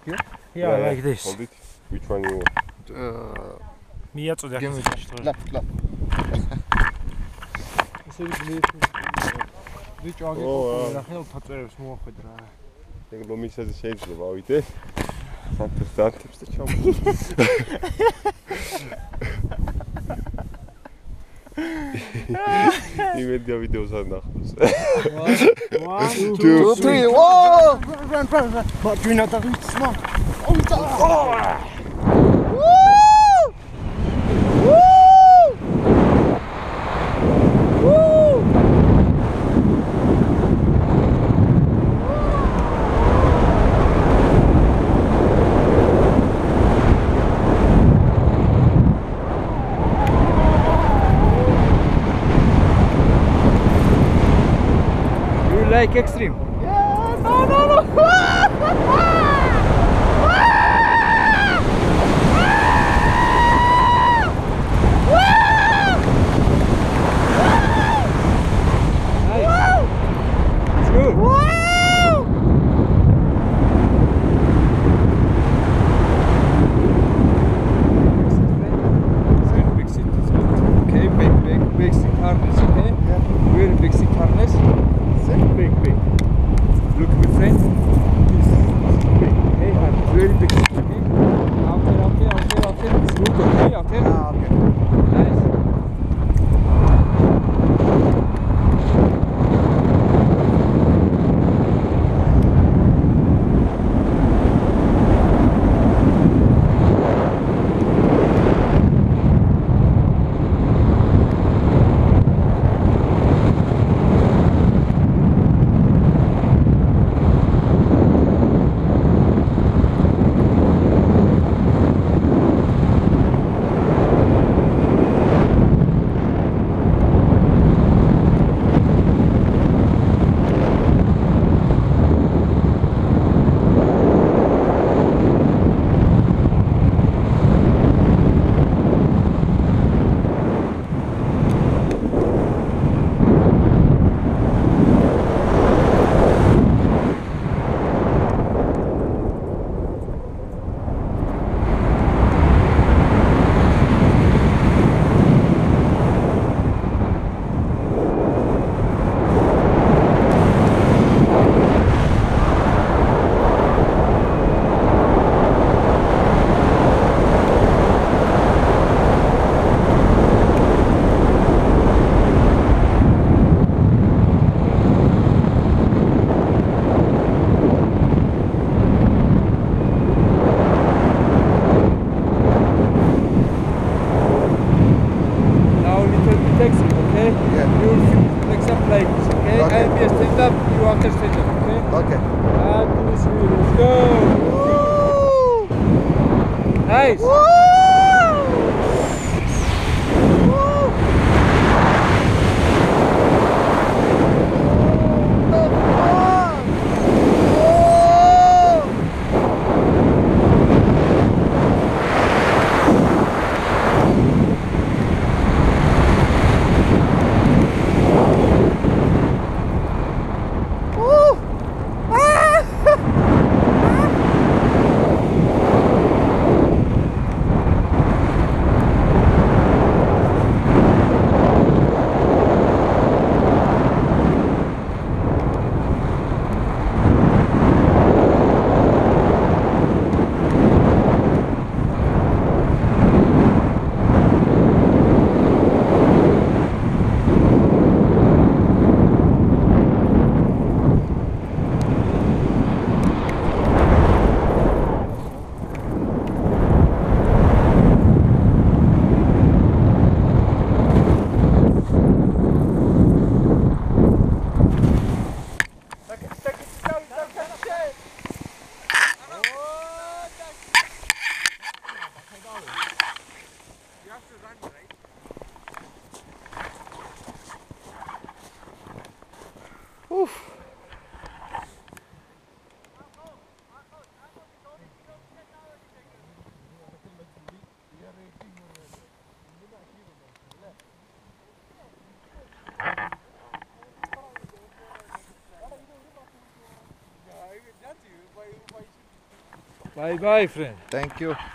here? Yeah, like this. Hold it. Which one you want? მიაწოდე Give me აქ. left. ესე იგი ბიჭო აგე ნახე თაწერებს მოახვედრა. ეგ ლომისაზე შეიძლება ავიდე. სანთებს და ჩამ. იმედია ვიდეოს არ ნახავს. 1 2 3 whoa! Run. But do not have it smart. Like extreme. Yeah, no. Okay. 1, 2, 3, let's go! Woo! Nice! Woo! Bye bye, friend. Thank you.